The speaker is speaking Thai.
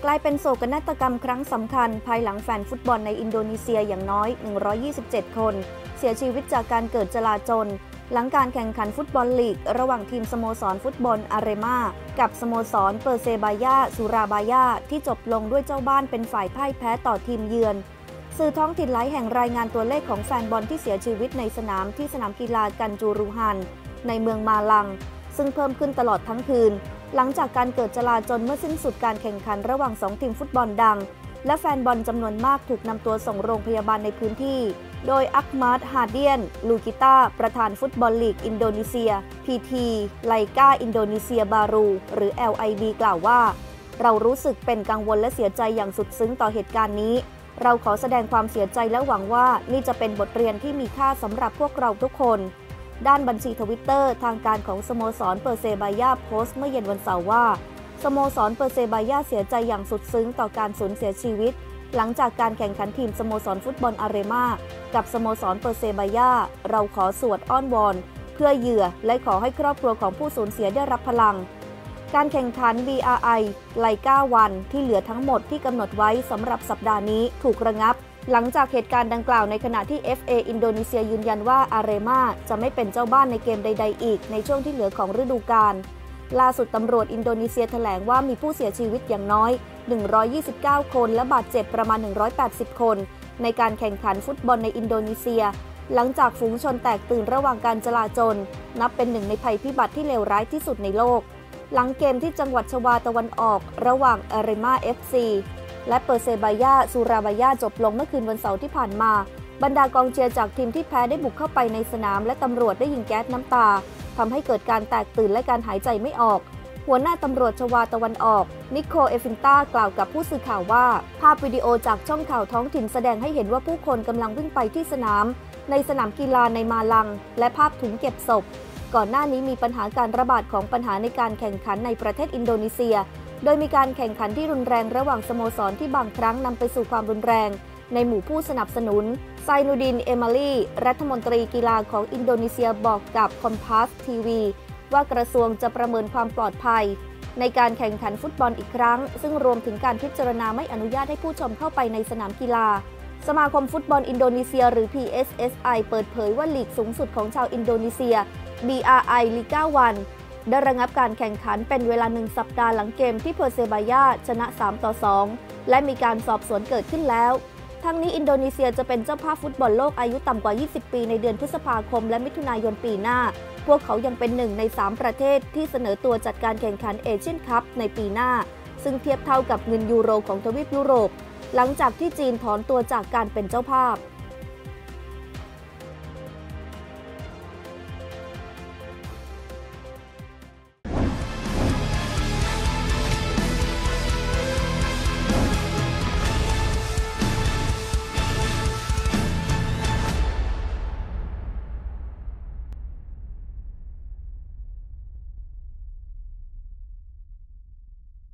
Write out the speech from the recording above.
กลายเป็นโศกนาฏกรรมครั้งสำคัญภายหลังแฟนฟุตบอลในอินโดนีเซียอย่างน้อย127คนเสียชีวิตจากการเกิดจลาจลหลังการแข่งขันฟุตบอลลีกระหว่างทีมสโมสรฟุตบอลอาร์เรมากับสโมสรเปอร์เซบายาสุราบายาที่จบลงด้วยเจ้าบ้านเป็นฝ่ายพ่ายแพ้ต่อทีมเยือนสื่อท้องถิ่นหลายแห่งรายงานตัวเลขของแฟนบอลที่เสียชีวิตในสนามที่สนามกีฬากันจูรูฮันในเมืองมาลังซึ่งเพิ่มขึ้นตลอดทั้งคืนหลังจากการเกิดจลาจลเมื่อสิ้นสุดการแข่งขันระหว่าง2ทีมฟุตบอลดังและแฟนบอลจำนวนมากถูกนำตัวส่งโรงพยาบาลในพื้นที่โดยอักมาดฮาเดียนลูกิตาประธานฟุตบอลลีกอินโดนีเซีย PT ไลกาอินโดนีเซียบารูหรือ LIB กล่าวว่าเรารู้สึกเป็นกังวลและเสียใจอย่างสุดซึ้งต่อเหตุการณ์นี้เราขอแสดงความเสียใจและหวังว่านี่จะเป็นบทเรียนที่มีค่าสำหรับพวกเราทุกคนด้านบัญชีทวิตเตอร์ทางการของสโมสรเปอร์เซบายาโพสต์เมื่อเย็นวันเสาร์ว่าสโมสรเปอร์เซบายาเสียใจอย่างสุดซึ้งต่อการสูญเสียชีวิตหลังจากการแข่งขันทีมสโมสรฟุตบอลอาร์เรมากับสโมสรเปอร์เซบายาเราขอสวดอ้อนวอนเพื่อเหยื่อและขอให้ครอบครัวของผู้สูญเสียได้รับพลังการแข่งขัน BRI ไลกาวันที่เหลือทั้งหมดที่กำหนดไว้สำหรับสัปดาห์นี้ถูกระงับหลังจากเหตุการณ์ดังกล่าวในขณะที่ FA อินโดนีเซียยืนยันว่าอาร์เรมาจะไม่เป็นเจ้าบ้านในเกมใดๆอีกในช่วงที่เหลือของฤดูกาลล่าสุดตำรวจอินโดนีเซียแถลงว่ามีผู้เสียชีวิตอย่างน้อย129คนและบาดเจ็บประมาณ180คนในการแข่งขันฟุตบอลในอินโดนีเซียหลังจากฝูงชนแตกตื่นระหว่างการจลาจลนับเป็นหนึ่งในภัยพิบัติที่เลวร้ายที่สุดในโลกหลังเกมที่จังหวัดชวาตะวันออกระหว่างอาร์เรมา FC และเปอร์เซบายาสุราบายาจบลงเมื่อคืนวันเสาร์ที่ผ่านมาบรรดากองเชียร์จากทีมที่แพ้ได้บุกเข้าไปในสนามและตำรวจได้ยิงแก๊สน้ำตาทำให้เกิดการแตกตื่นและการหายใจไม่ออกหัวหน้าตำรวจชวาตะวันออกนิโคเอฟินตากล่าวกับผู้สื่อข่าวว่าภาพวิดีโอจากช่องข่าวท้องถิ่นแสดงให้เห็นว่าผู้คนกำลังวิ่งไปที่สนามในสนามกีฬาในมาลังและภาพถุงเก็บศพก่อนหน้านี้มีปัญหาการระบาดของปัญหาในการแข่งขันในประเทศอินโดนีเซียโดยมีการแข่งขันที่รุนแรงระหว่างสโมสรที่บางครั้งนำไปสู่ความรุนแรงในหมู่ผู้สนับสนุนไซนูดินเอมาลีรัฐมนตรีกีฬาของอินโดนีเซียบอกกับคอมพาสทีวีว่ากระทรวงจะประเมินความปลอดภัยในการแข่งขันฟุตบอลอีกครั้งซึ่งรวมถึงการพิจารณาไม่อนุญาตให้ผู้ชมเข้าไปในสนามกีฬาสมาคมฟุตบอลอินโดนีเซียหรือ PSSI เปิดเผยว่าลีกสูงสุดของชาวอินโดนีเซีย BRI ลีกาวันได้ระงับการแข่งขันเป็นเวลา1สัปดาห์หลังเกมที่เพอร์เซบายาชนะ3-2และมีการสอบสวนเกิดขึ้นแล้วทั้งนี้อินโดนีเซียจะเป็นเจ้าภาพฟุตบอลโลกอายุต่ำกว่า20ปีในเดือนพฤษภาคมและมิถุนายนปีหน้าพวกเขายังเป็น1ใน3ประเทศที่เสนอตัวจัดการแข่งขันเอเชียนคัพในปีหน้าซึ่งเทียบเท่ากับเงินยูโรของทวีปยุโรปหลังจากที่จีนถอนตัวจากการเป็นเจ้าภาพ